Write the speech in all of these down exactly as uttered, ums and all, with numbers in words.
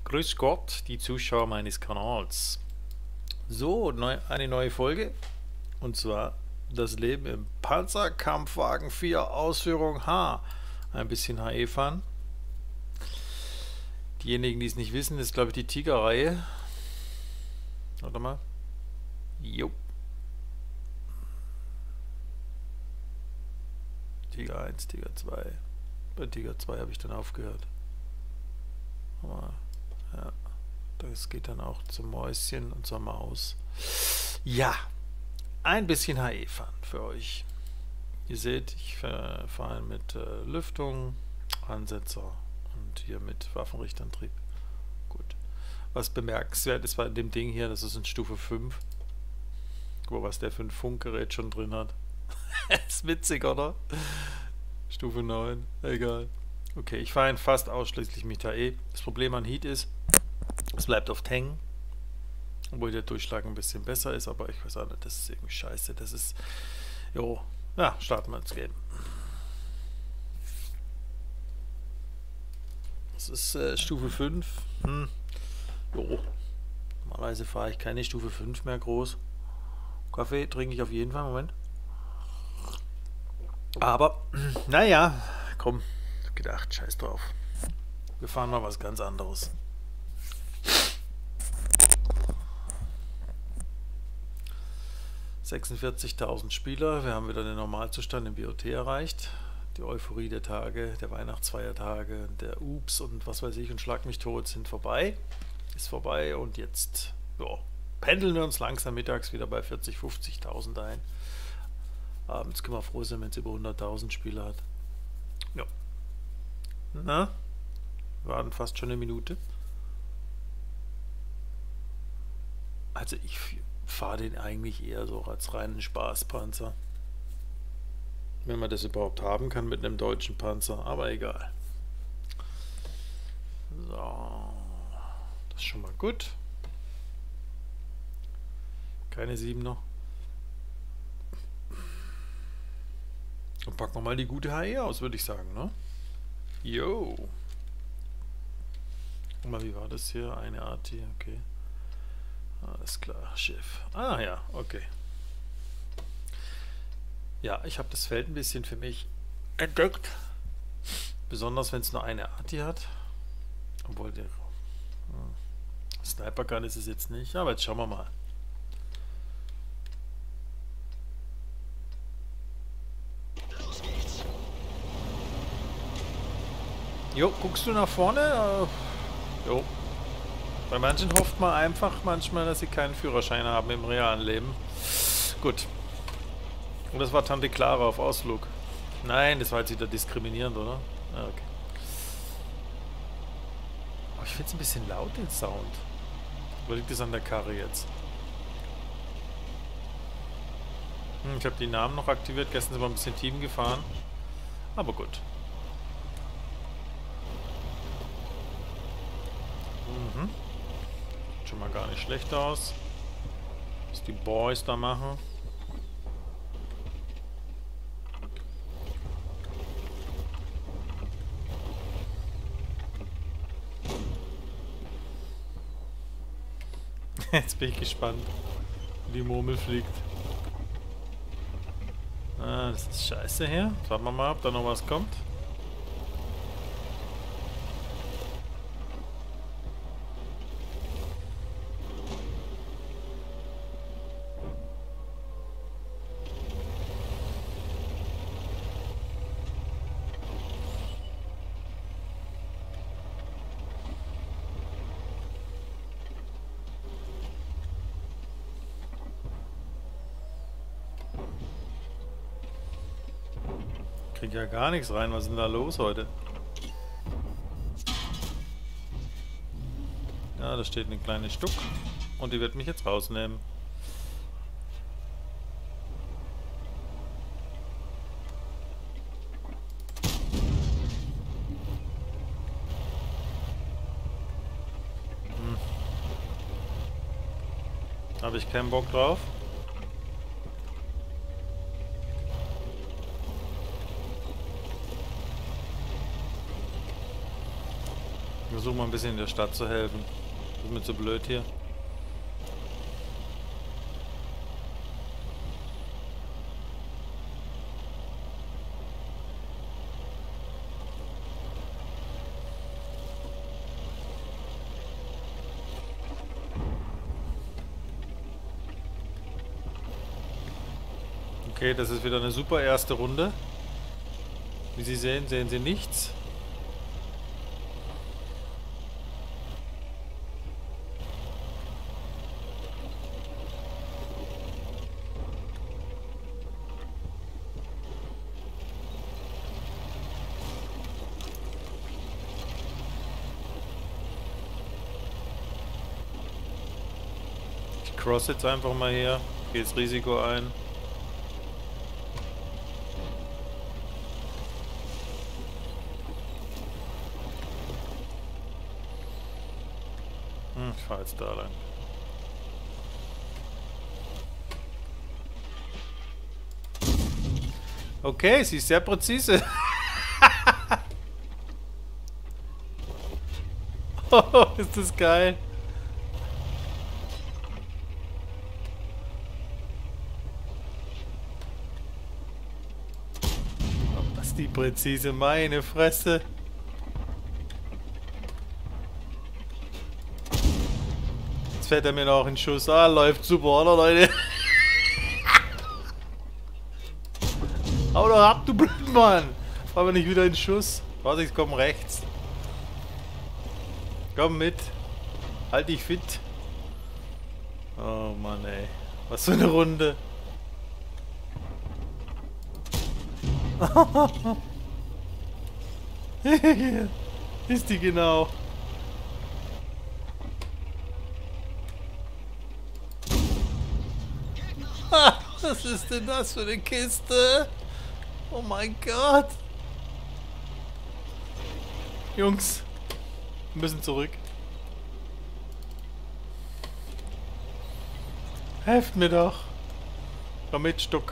Grüß Gott, die Zuschauer meines Kanals. So, neu, eine neue Folge. Und zwar das Leben im Panzerkampfwagen vier Ausführung H. Ein bisschen H E fahren. Diejenigen, die es nicht wissen, ist glaube ich die Tiger-Reihe. Warte mal. Jo. Tiger eins, Tiger zwei. Bei Tiger zwei habe ich dann aufgehört. Aber, ja, das geht dann auch zum Mäuschen und zur Maus. Ja, ein bisschen H E fahren für euch. Ihr seht, ich fahre mit äh, Lüftung, Ansetzer und hier mit Waffenrichtantrieb. Gut. Was bemerkenswert ist bei dem Ding hier, das ist in Stufe fünf. Guck mal, was der für ein Funkgerät schon drin hat. Ist witzig, oder? Stufe neun, egal. Okay, ich fahre ihn fast ausschließlich mit H E. Das Problem an Heat ist, es bleibt oft hängen. Obwohl der Durchschlag ein bisschen besser ist, aber ich weiß auch nicht, das ist irgendwie scheiße. Das ist, jo, ja, starten wir ins Game. Das ist äh, Stufe fünf. Hm. Jo. Normalerweise fahre ich keine Stufe fünf mehr groß. Kaffee trinke ich auf jeden Fall, Moment. Aber, naja, komm, ich hab gedacht, scheiß drauf. Wir fahren mal was ganz anderes. sechsundvierzigtausend Spieler, wir haben wieder den Normalzustand im B O T erreicht. Die Euphorie der Tage, der Weihnachtsfeiertage, der Ups und was weiß ich und Schlag mich tot sind vorbei. Ist vorbei und jetzt ja, pendeln wir uns langsam mittags wieder bei vierzig, fünfzigtausend ein. Abends können wir froh sein, wenn es über hunderttausend Spieler hat. Ja. Na, wir warten fast schon eine Minute. Also ich fahre den eigentlich eher so als reinen Spaßpanzer. Wenn man das überhaupt haben kann mit einem deutschen Panzer, aber egal. So, das ist schon mal gut. Keine siebener. Und packen wir mal die gute H E aus, würde ich sagen, ne? Jo. Guck mal, wie war das hier? Eine A T, okay. Alles klar, Chef. Ah ja, okay. Ja, ich habe das Feld ein bisschen für mich entdeckt. Besonders wenn es nur eine A T hat. Obwohl der hm, Sniper Gun ist es jetzt nicht. Aber jetzt schauen wir mal. Jo, guckst du nach vorne? Äh, jo. Bei manchen hofft man einfach manchmal, dass sie keinen Führerschein haben im realen Leben. Gut. Und das war Tante Clara auf Ausflug. Nein, das war jetzt wieder diskriminierend, oder? Ah, okay. Aber ich finde es ein bisschen laut, den Sound. Wo liegt das an der Karre jetzt? Hm, ich habe die Namen noch aktiviert. Gestern sind wir ein bisschen Team gefahren. Aber gut. Mhm. Schon mal gar nicht schlecht aus. Was die Boys da machen. Jetzt bin ich gespannt, wie die Murmel fliegt. Ah, das ist scheiße hier. Schauen wir mal, ob da noch was kommt. Krieg ja gar nichts rein. Was ist denn da los heute? Ja, da steht eine kleine Stuck. Und die wird mich jetzt rausnehmen. Hm. Habe ich keinen Bock drauf. versuche mal ein bisschen in der Stadt zu helfen. Ist mir zu blöd hier. Okay, das ist wieder eine super erste Runde. Wie Sie sehen, sehen Sie nichts. Ich cross jetzt einfach mal hier, gehe das Risiko ein. Ich fahre jetzt da lang. Okay, sie ist sehr präzise. Oh, ist das geil. Oh, was die präzise, meine Fresse. Fährt er mir noch einen Schuss. Ah, läuft super, oder Leute? Hau doch ab, du Blödmann! Fahr mir nicht wieder in Schuss. Warte, ich komm rechts. Komm mit. Halt dich fit. Oh Mann, ey. Was für eine Runde. Ist die genau. Was ist denn das für eine Kiste? Oh mein Gott. Jungs, wir müssen zurück. Helft mir doch. Komm mit, Stuck.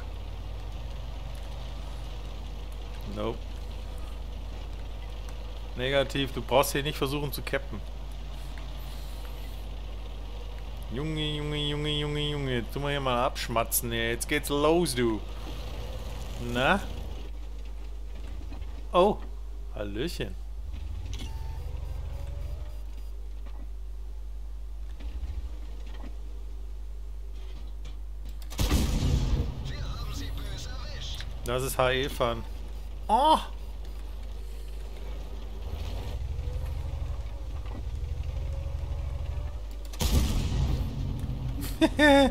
Nope. Negativ, du brauchst hier nicht versuchen zu cappen. Junge, Junge, Junge, Junge, Junge. Jetzt tun wir hier mal abschmatzen. Ey. Jetzt geht's los, du. Na? Oh. Hallöchen. Das ist H E-Fahren. Oh! Hehe.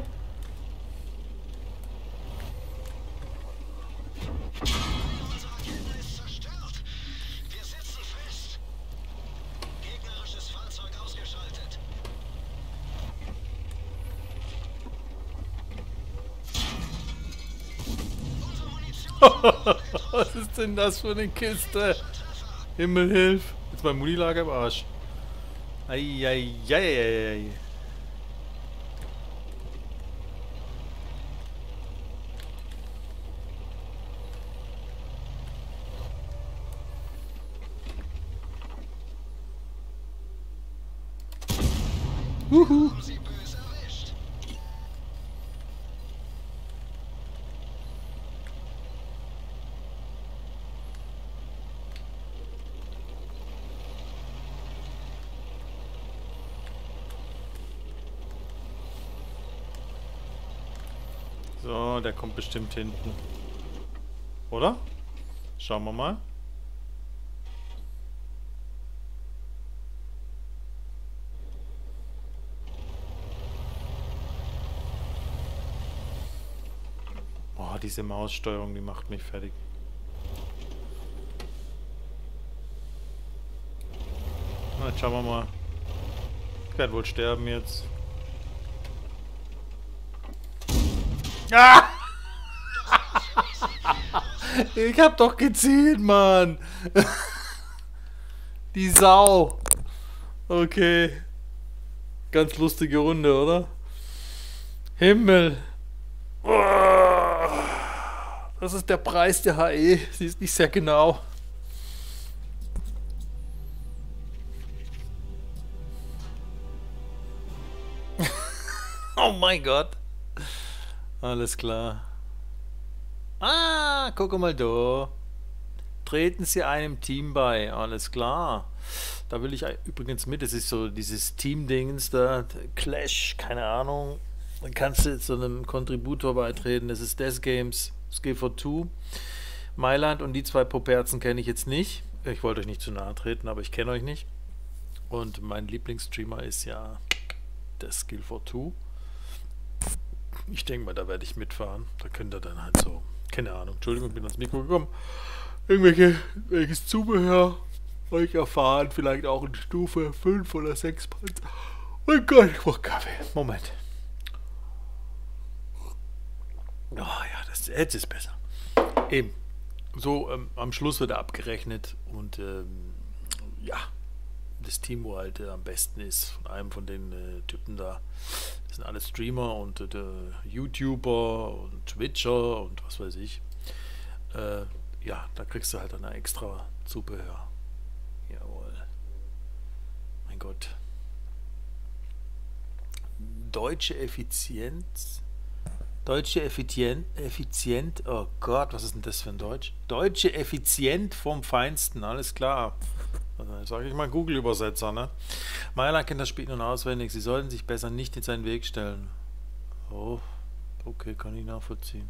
Was ist denn das für eine Kiste? Himmel, hilf. Jetzt mein Munilager im Arsch. Eieieiei. Huhu. So, der kommt bestimmt hinten. Oder? Schauen wir mal. Oh, diese Maussteuerung, die macht mich fertig. Na, jetzt schauen wir mal. Ich werde wohl sterben jetzt. Ah! Ich hab doch gezielt, Mann. Die Sau. Okay. Ganz lustige Runde, oder? Himmel. Das ist der Preis der H E. Sie ist nicht sehr genau. Oh mein Gott. Alles klar. Ah, guck mal da. Treten Sie einem Team bei. Alles klar. Da will ich übrigens mit. Das ist so dieses Team-Dingens da. Clash, keine Ahnung. Dann kannst du zu einem Kontributor beitreten. Das ist Death Games, Skill for Two. Mailand und die zwei Poperzen kenne ich jetzt nicht. Ich wollte euch nicht zu nahe treten, aber ich kenne euch nicht. Und mein Lieblingsstreamer ist ja der Skill for Two. Ich denke mal, da werde ich mitfahren. Da könnt ihr dann halt so, keine Ahnung, Entschuldigung, ich bin ans Mikro gekommen. Irgendwelche, welches Zubehör euch erfahren, vielleicht auch in Stufe fünf oder sechs Panzer. Oh Gott, ich brauche Kaffee. Moment. Oh ja, das, jetzt ist besser. Eben. So, ähm, am Schluss wird er abgerechnet und ähm, ja, das Team, wo halt äh, am besten ist, von einem von den äh, Typen da, das sind alle Streamer und äh, YouTuber und Twitcher und was weiß ich. Äh, ja, da kriegst du halt dann extra Zubehör. Jawohl. Mein Gott. Deutsche Effizienz. Deutsche Effizient, effizient, oh Gott, was ist denn das für ein Deutsch? Deutsche Effizient vom Feinsten, alles klar. Sage ich mal Google-Übersetzer, ne? Mailand kennt das Spiel nun auswendig, sie sollten sich besser nicht in seinen Weg stellen. Oh, okay, kann ich nachvollziehen.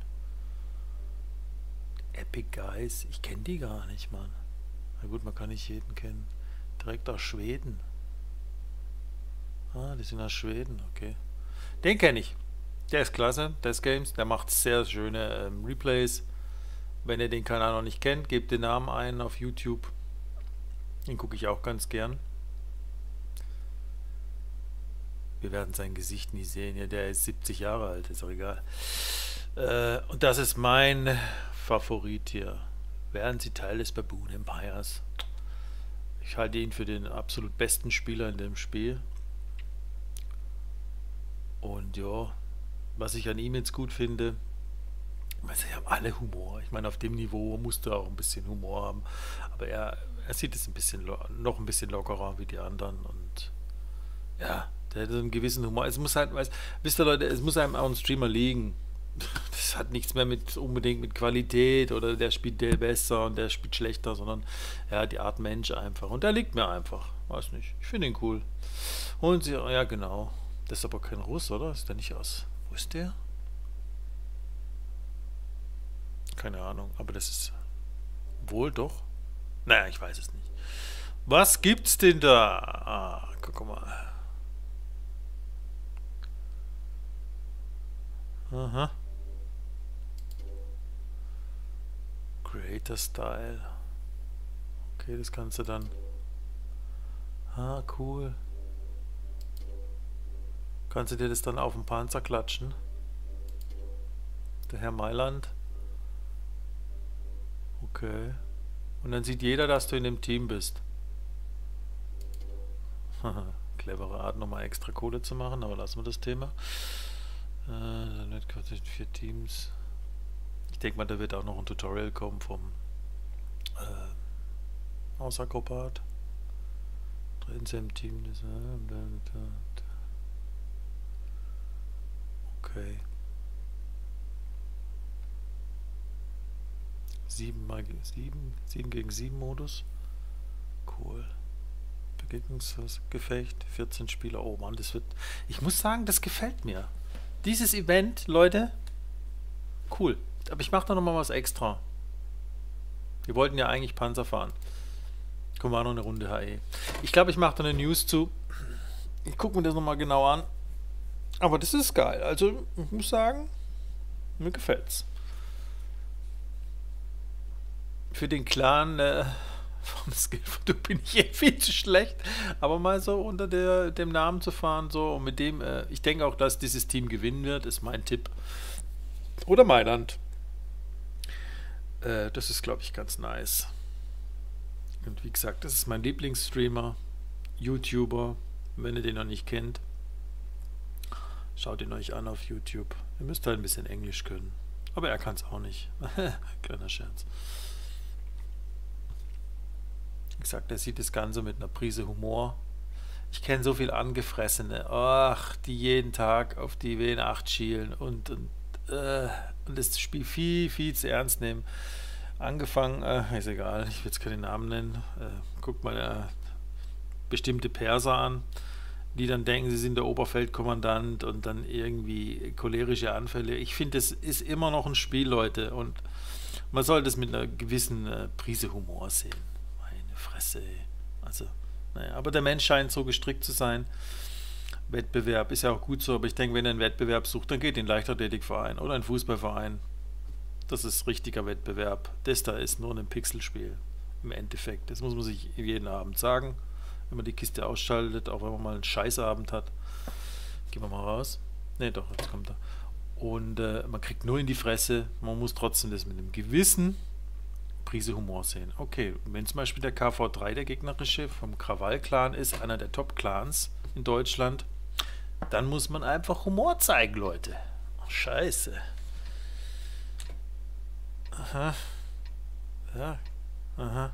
Epic Guys, ich kenne die gar nicht, Mann. Na gut, man kann nicht jeden kennen. Direkt aus Schweden. Ah, die sind aus Schweden, okay. Den kenne ich. Der ist klasse, Death Games, der macht sehr schöne ähm, Replays. Wenn ihr den Kanal noch nicht kennt, gebt den Namen ein auf YouTube. Den gucke ich auch ganz gern. Wir werden sein Gesicht nie sehen. Ja, der ist siebzig Jahre alt, ist auch egal. Äh, und das ist mein Favorit hier. Werden Sie Teil des Baboon Empires. Ich halte ihn für den absolut besten Spieler in dem Spiel. Und ja, was ich an ihm jetzt gut finde, sie haben alle Humor. Ich meine, auf dem Niveau musst du auch ein bisschen Humor haben. Aber er, er sieht es ein bisschen noch ein bisschen lockerer wie die anderen. Und ja, der hat einen gewissen Humor. Es muss halt, weißt, wisst ihr Leute, es muss einem auch ein Streamer liegen. Das hat nichts mehr mit unbedingt mit Qualität oder der spielt der besser und der spielt schlechter, sondern ja, die Art Mensch einfach. Und der liegt mir einfach. Weiß nicht. Ich finde ihn cool. Und sie, ja genau. Das ist aber kein Russ, oder? Ist der nicht aus? Wo ist der? Keine Ahnung, aber das ist wohl doch. Naja, ich weiß es nicht. Was gibt's denn da? Ah, guck mal. Aha. Creator Style. Okay, das kannst du dann. Ah, cool. Kannst du dir das dann auf den Panzer klatschen? Der Herr Mailand. Okay. Und dann sieht jeder, dass du in dem Team bist. Clevere Art, nochmal extra Kohle zu machen, aber lassen wir das Thema. Äh, dann wird vier Teams. Ich denke mal, da wird auch noch ein Tutorial kommen vom äh, Außerkopart. Drehen Sie im Team. Das, äh, okay. sieben mal sieben, sieben gegen sieben Modus. Cool. Begegnungsgefecht, vierzehn Spieler. Oh Mann, das wird. Ich muss sagen, das gefällt mir. Dieses Event, Leute, cool. Aber ich mache da nochmal was extra. Wir wollten ja eigentlich Panzer fahren. Kommen wir noch eine Runde H E. Ich glaube, ich mache da eine News zu. Ich gucke mir das nochmal genau an. Aber das ist geil. Also, ich muss sagen, mir gefällt's. Für den Clan äh, vom Skillfoto bin ich eh viel zu schlecht. Aber mal so unter der, dem Namen zu fahren, so und mit dem, äh, ich denke auch, dass dieses Team gewinnen wird, ist mein Tipp. Oder Mailand. Äh, das ist, glaube ich, ganz nice. Und wie gesagt, das ist mein Lieblingsstreamer, YouTuber. Wenn ihr den noch nicht kennt, schaut ihn euch an auf YouTube. Ihr müsst halt ein bisschen Englisch können. Aber er kann es auch nicht. Kleiner Scherz. Wie gesagt, er sieht das Ganze mit einer Prise Humor. Ich kenne so viel Angefressene, ach, die jeden Tag auf die W N acht schielen und, und, äh, und das Spiel viel, viel zu ernst nehmen. Angefangen, äh, ist egal, ich will jetzt keine Namen nennen, äh, guckt mal äh, bestimmte Perser an, die dann denken, sie sind der Oberfeldkommandant und dann irgendwie cholerische Anfälle. Ich finde, es ist immer noch ein Spiel, Leute, und man sollte es mit einer gewissen äh, Prise Humor sehen. Meine Fresse, ey. Also, naja, aber der Mensch scheint so gestrickt zu sein. Wettbewerb ist ja auch gut so, aber ich denke, wenn er einen Wettbewerb sucht, dann geht in einen Leichtathletikverein oder einen Fußballverein. Das ist richtiger Wettbewerb. Das da ist nur ein Pixelspiel im Endeffekt. Das muss man sich jeden Abend sagen, wenn man die Kiste ausschaltet, auch wenn man mal einen Scheißabend hat. Gehen wir mal raus. Ne, doch, jetzt kommt er. Und äh, man kriegt nur in die Fresse. Man muss trotzdem das mit einem gewissen Prise Humor sehen. Okay, wenn zum Beispiel der K V drei, der gegnerische, vom Krawall-Clan ist, einer der Top-Clans in Deutschland, dann muss man einfach Humor zeigen, Leute. Oh, Scheiße. Aha. Ja. Aha.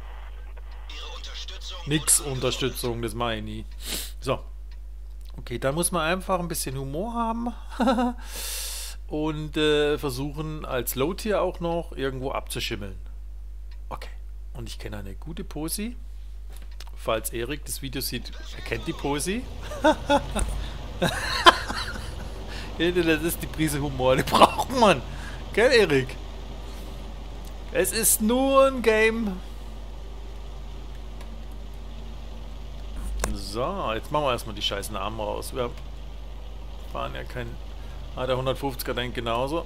Nix Unterstützung, das mache ich nie. So. Okay, dann muss man einfach ein bisschen Humor haben und äh, versuchen, als Low-Tier auch noch irgendwo abzuschimmeln. Okay. Und ich kenne eine gute Posi. Falls Erik das Video sieht, erkennt die Posi. Das ist die Prise Humor, die braucht man. Gell, Erik? Es ist nur ein Game. So, jetzt machen wir erstmal die scheiß Namen raus. Wir fahren ja kein... Ah, der hundertfünfziger denkt genauso.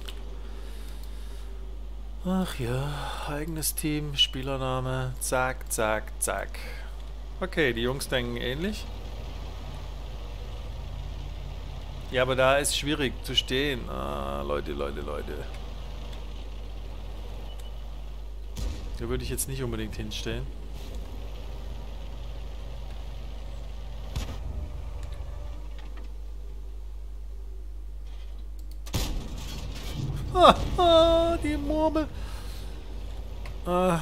Ach ja, eigenes Team, Spielername, zack, zack, zack. Okay, die Jungs denken ähnlich. Ja, aber da ist schwierig zu stehen. Ah, Leute, Leute, Leute. Da würde ich jetzt nicht unbedingt hinstellen. Ah, ah, die Murmel. Ah.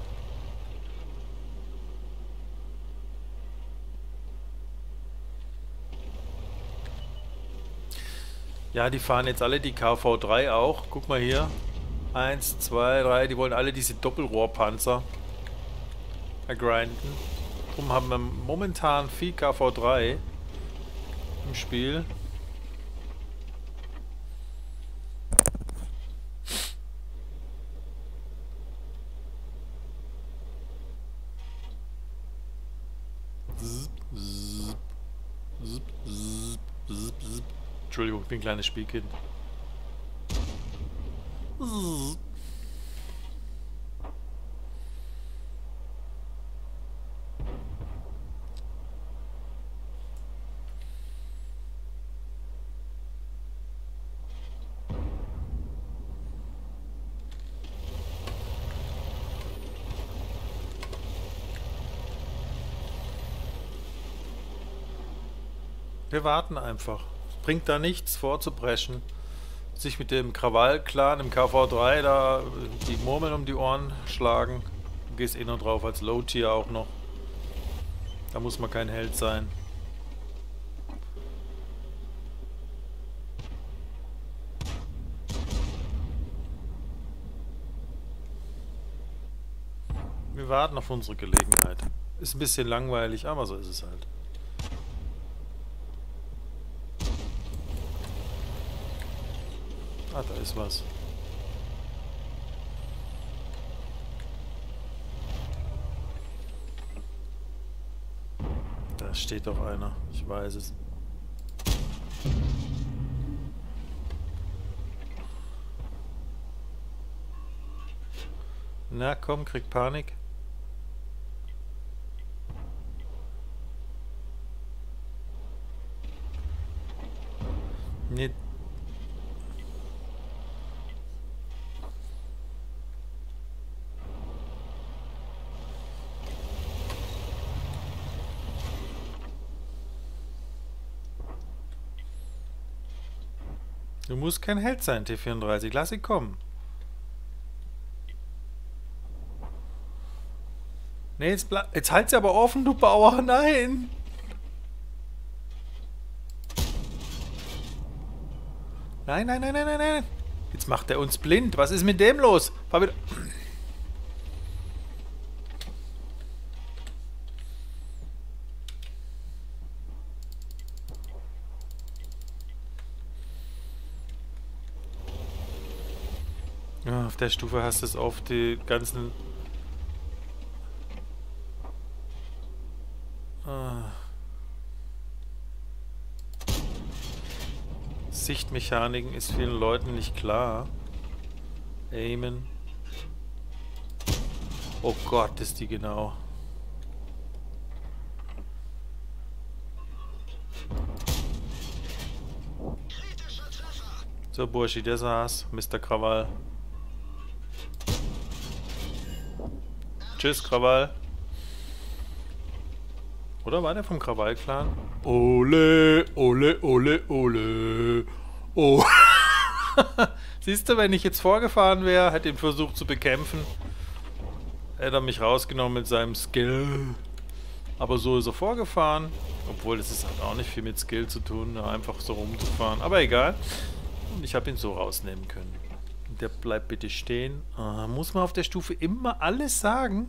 Ja, die fahren jetzt alle die K V drei auch. Guck mal hier. Eins, zwei, drei. Die wollen alle diese Doppelrohrpanzer ergrinden. Darum haben wir momentan viel K V drei im Spiel. Entschuldigung, ich bin ein kleines Spielkind. Wir warten einfach. Es bringt da nichts vorzupreschen. Sich mit dem Krawall-Clan im K V drei da die Murmeln um die Ohren schlagen. Du gehst eh noch drauf als Low-Tier auch noch. Da muss man kein Held sein. Wir warten auf unsere Gelegenheit. Ist ein bisschen langweilig, aber so ist es halt. Ah, da ist was. Da steht doch einer. Ich weiß es. Na komm, krieg Panik. Nee. Du musst kein Held sein, T vierunddreißig. Lass ihn kommen. Nee, jetzt, jetzt halt sie aber offen, du Bauer. Nein. Nein, nein, nein, nein, nein, nein. Jetzt macht er uns blind. Was ist mit dem los? Fahr wieder. Ja, auf der Stufe hast du es auf die ganzen... Ah. Sichtmechaniken ist vielen Leuten nicht klar. Aimen. Oh Gott, ist die genau. So, Burschi, der saß. Mister Krawall. Tschüss, Krawall. Oder war der vom Krawall-Clan? Ole, ole, ole, ole. Oh. Siehst du, wenn ich jetzt vorgefahren wäre, hätte ihn versucht zu bekämpfen, hätte er mich rausgenommen mit seinem Skill. Aber so ist er vorgefahren. Obwohl, das ist halt auch nicht viel mit Skill zu tun, einfach so rumzufahren. Aber egal. Und ich habe ihn so rausnehmen können. Der bleibt bitte stehen. Ah, muss man auf der Stufe immer alles sagen?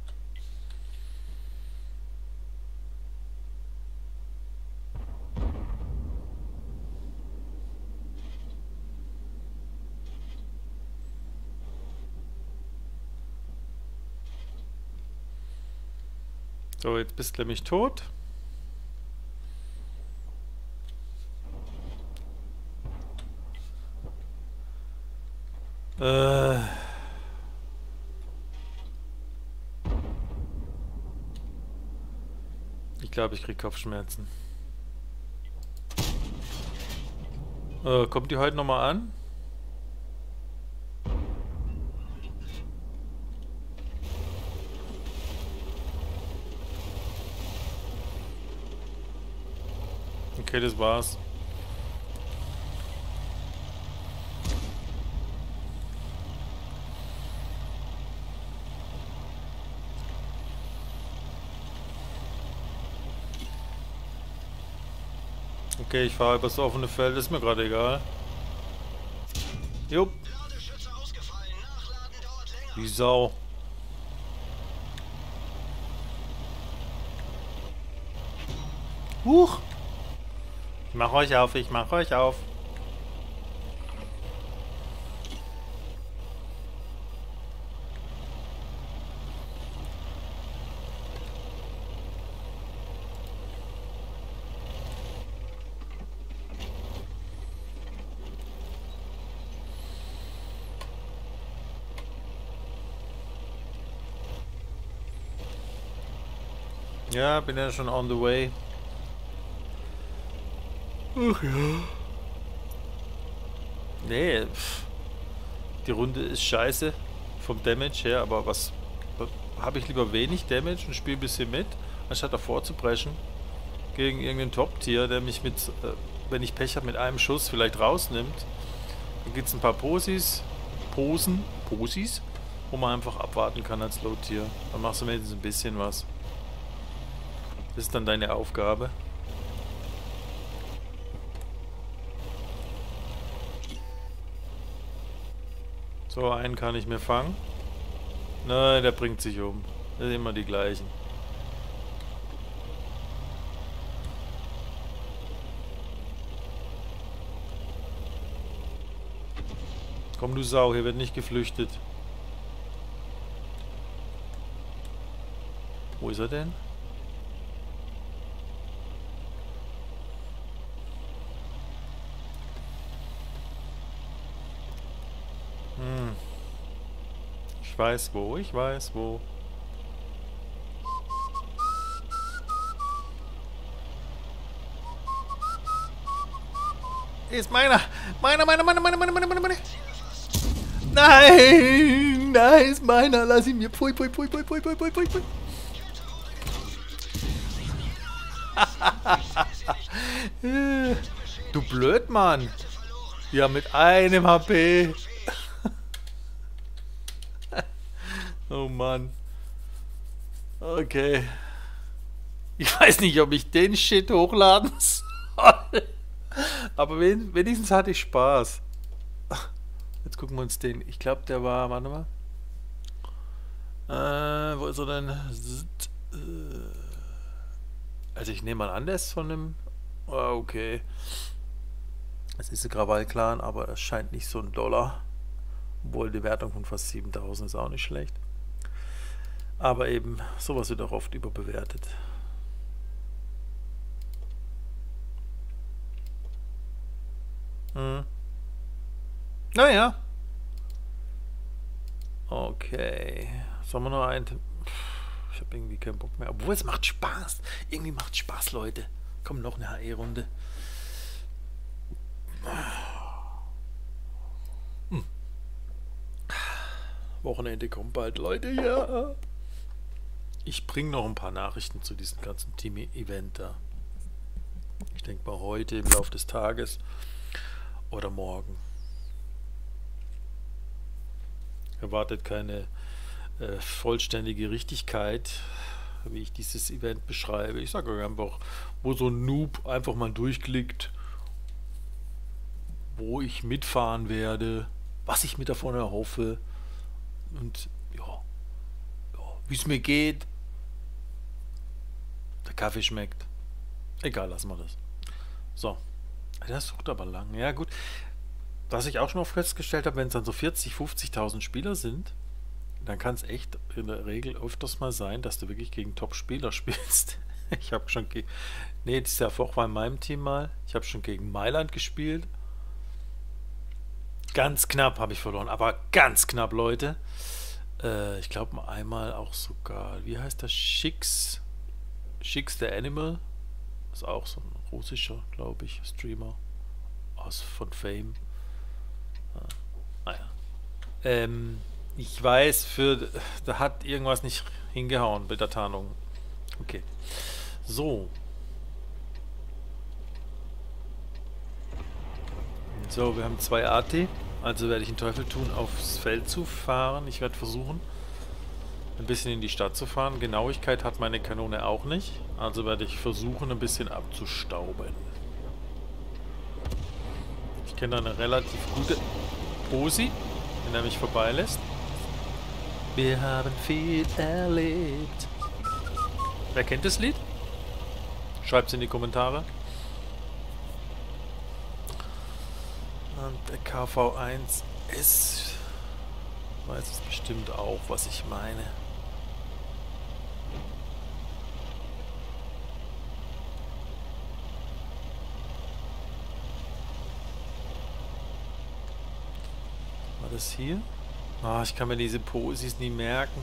So, jetzt bist du nämlich tot. Äh. Ich glaube, ich krieg Kopfschmerzen. Äh, kommt die heute nochmal an? Okay, das war's. Okay, ich fahre übers offene Feld, ist mir gerade egal. Jupp. Die Sau. Huch. Ich mach euch auf, ich mach euch auf. Ja, bin ja schon on the way. Ach ja. Nee, pff. Die Runde ist scheiße vom Damage her, aber was habe ich lieber wenig Damage und spiele ein bisschen mit, anstatt davor zu brechen gegen irgendeinen Top-Tier, der mich mit, äh, wenn ich Pech habe, mit einem Schuss vielleicht rausnimmt. Dann gibt es ein paar Posis, Posen, Posis, wo man einfach abwarten kann als Low-Tier. Dann machst du wenigstens ein bisschen was. Das ist dann deine Aufgabe. So, einen kann ich mir fangen. Nein, der bringt sich um. Das sind immer die gleichen. Komm du Sau, hier wird nicht geflüchtet. Wo ist er denn? Hm. Ich weiß wo, ich weiß wo. Ist meiner! Meiner, meiner, meiner, meiner, meiner, meiner, meiner, meiner! Nein! Nein, ist meiner! Lass ihn mir! Pfui, pfui, pfui, pfui, pfui, pfui, pfui, pfui! Du Blödmann! Ja, mit einem H P! Oh Mann. Okay. Ich weiß nicht, ob ich den Shit hochladen soll. Aber wen, wenigstens hatte ich Spaß. Jetzt gucken wir uns den. Ich glaube, der war. Warte mal. Äh, wo ist er denn? Also ich nehme mal an, der ist von dem. Ah, okay. Es ist ein Krawall-Clan, aber es scheint nicht so ein Dollar. Obwohl die Wertung von fast siebentausend ist auch nicht schlecht. Aber eben, sowas wird auch oft überbewertet. Hm. Naja. Okay. Sollen wir noch ein... Ich habe irgendwie keinen Bock mehr. Obwohl, es macht Spaß. Irgendwie macht Spaß, Leute. Komm, noch eine H E-Runde. Hm. Wochenende kommt bald, Leute, ja. Ich bringe noch ein paar Nachrichten zu diesem ganzen Team-Event da. Ich denke mal heute im Laufe des Tages oder morgen. Erwartet keine äh, vollständige Richtigkeit, wie ich dieses Event beschreibe. Ich sage euch einfach, wo so ein Noob einfach mal durchklickt, wo ich mitfahren werde, was ich mir davon erhoffe und ja, ja wie es mir geht. Der Kaffee schmeckt. Egal, lassen wir das. So. Das sucht aber lang. Ja, gut. Was ich auch schon oft festgestellt habe, wenn es dann so vierzig, fünfzigtausend Spieler sind, dann kann es echt in der Regel öfters mal sein, dass du wirklich gegen Top-Spieler spielst. Ich habe schon gegen. Nee, das ist ja auch bei meinem Team mal. Ich habe schon gegen Mailand gespielt. Ganz knapp habe ich verloren, aber ganz knapp, Leute. Äh, ich glaube einmal auch sogar, wie heißt das? Schicks. Schicks the Animal. Ist auch so ein russischer, glaube ich, Streamer. Aus von Fame. Ah, naja. Ähm, ich weiß, für da hat irgendwas nicht hingehauen bei der Tarnung. Okay. So. So, wir haben zwei A T. Also werde ich den Teufel tun, aufs Feld zu fahren. Ich werde versuchen, ein bisschen in die Stadt zu fahren. Genauigkeit hat meine Kanone auch nicht. Also werde ich versuchen, ein bisschen abzustauben. Ich kenne da eine relativ gute Posi, wenn er mich vorbeilässt. Wir haben viel erlebt. Wer kennt das Lied? Schreibt es in die Kommentare. Und der K V eins ist... weiß es bestimmt auch, was ich meine. War das hier? Ah, ich kann mir diese Posis nie merken.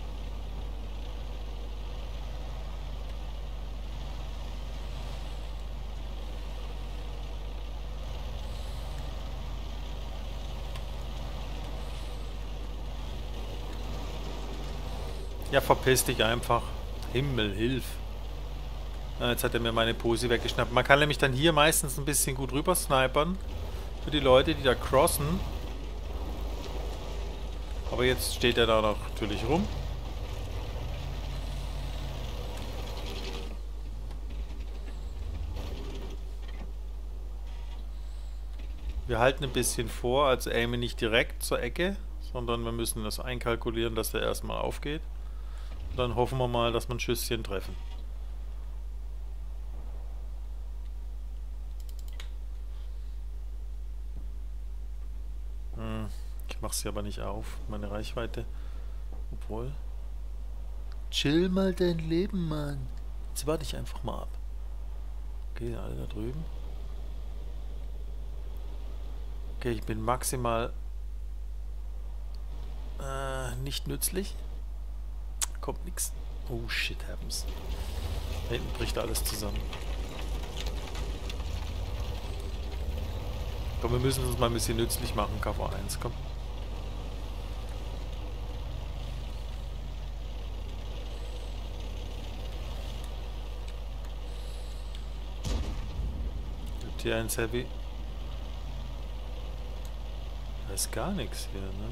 Ja, verpiss dich einfach. Himmel, hilf. Ah, jetzt hat er mir meine Posi weggeschnappt. Man kann nämlich dann hier meistens ein bisschen gut rüber snipern. Für die Leute, die da crossen. Aber jetzt steht er da noch natürlich rum. Wir halten ein bisschen vor, also aimen nicht direkt zur Ecke, sondern wir müssen das einkalkulieren, dass der erstmal aufgeht. Und dann hoffen wir mal, dass wir ein Schüsschen treffen. Hm, ich mache sie aber nicht auf, meine Reichweite. Obwohl. Chill mal dein Leben, Mann. Jetzt warte ich einfach mal ab. Okay, alle da drüben. Okay, ich bin maximal äh, nicht nützlich. Kommt nichts. Oh, shit happens. Da hinten bricht alles zusammen. Komm, wir müssen uns mal ein bisschen nützlich machen, K V eins, komm. T eins Heavy. Da ist gar nichts hier, ne?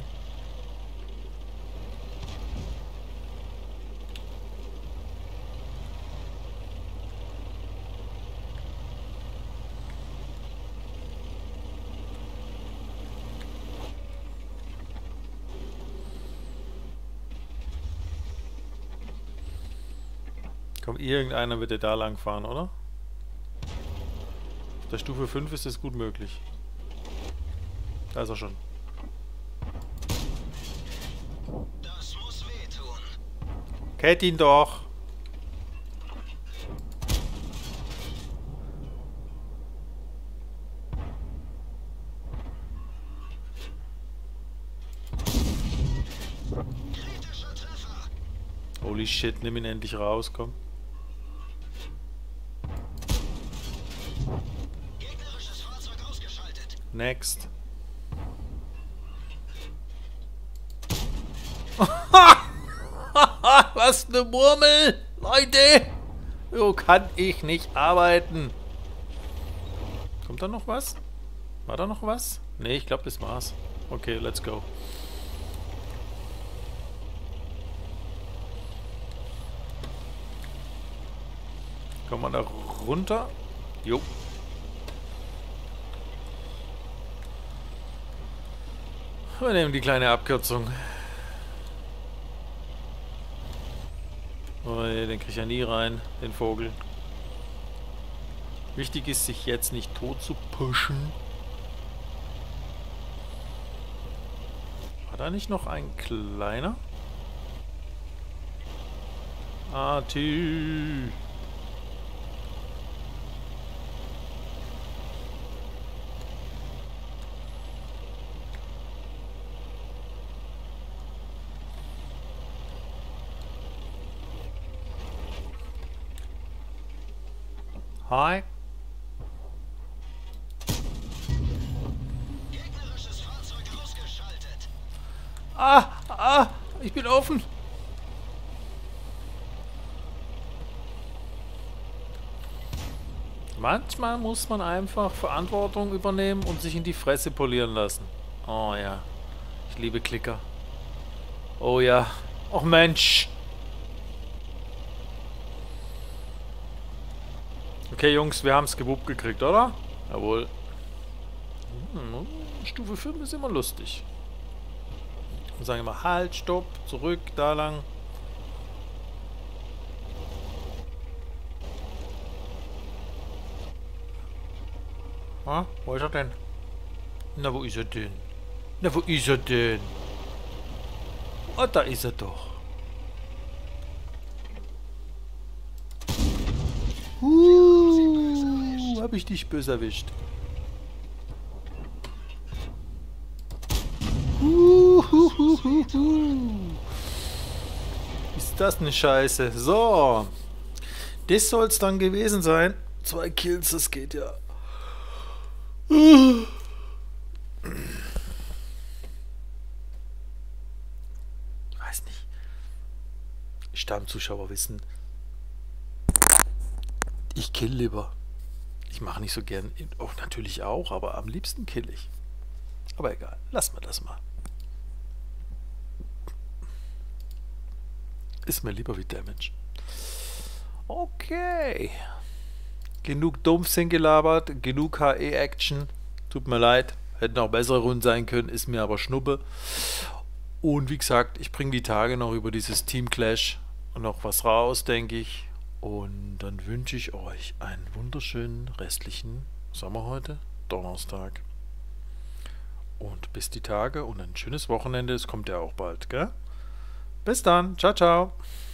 Komm, irgendeiner wird ja da lang fahren, oder? Auf der Stufe fünf ist es gut möglich. Da ist er schon. Das muss wehtun. Kennt ihn doch! Kritischer Treffer. Holy shit, nimm ihn endlich raus, komm. Gegnerisches Fahrzeug ausgeschaltet. Next. Was ne Murmel! Leute! So kann ich nicht arbeiten. Kommt da noch was? War da noch was? Ne, ich glaube, das war's. Okay, let's go. Kommen wir da runter? Jo. Wir nehmen die kleine Abkürzung. Oh, den krieg ich ja nie rein, den Vogel. Wichtig ist, sich jetzt nicht tot zu pushen. War da nicht noch ein kleiner? Ah, tü. Hi. Gegnerisches Fahrzeug ausgeschaltet. Ah, ah, ich bin offen. Manchmal muss man einfach Verantwortung übernehmen und sich in die Fresse polieren lassen. Oh ja, ich liebe Klicker. Oh ja, oh Mensch. Okay, Jungs, wir haben es gewuppt gekriegt, oder? Jawohl. Hm, Stufe fünf ist immer lustig. Und sagen immer, halt, stopp, zurück, da lang. Ha? Wo ist er denn? Na, wo ist er denn? Na, wo ist er denn? Oh, da ist er doch. Uh, hab ich dich böse erwischt. Uh, hu, hu, hu, hu. Ist das eine Scheiße? So. Das soll es dann gewesen sein. Zwei Kills, das geht ja. Ich weiß nicht. Stammzuschauer wissen, ich kill lieber. Ich mache nicht so gern, oh, natürlich auch, aber am liebsten kill ich. Aber egal, lassen wir das mal. Ist mir lieber wie Damage. Okay. Genug Dumpfsinn gelabert, genug H E-Action. Tut mir leid, hätten auch bessere Runden sein können, ist mir aber Schnuppe. Und wie gesagt, ich bringe die Tage noch über dieses Team Clash noch was raus, denke ich. Und dann wünsche ich euch einen wunderschönen restlichen, was haben wir heute? Donnerstag. Und bis die Tage und ein schönes Wochenende. Es kommt ja auch bald, gell? Bis dann. Ciao, ciao.